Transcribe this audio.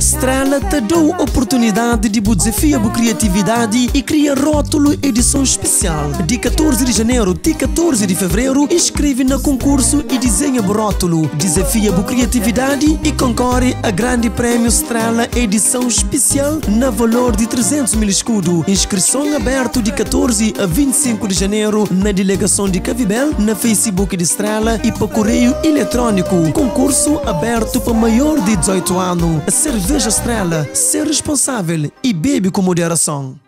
Estrela te deu a oportunidade de desafiar a criatividade e criar rótulo edição especial. De 14 de janeiro até 14 de fevereiro, inscreve no concurso e desenha o rótulo. Desafia a criatividade e concorre a grande prémio Estrela edição especial na valor de 300 mil escudos. Inscrição aberta de 14 a 25 de janeiro na delegação de Cavibel, na Facebook de Estrela e para correio eletrônico. Concurso aberto para maior de 18 anos. A cerveja Estrela, ser responsável e bebe com moderação.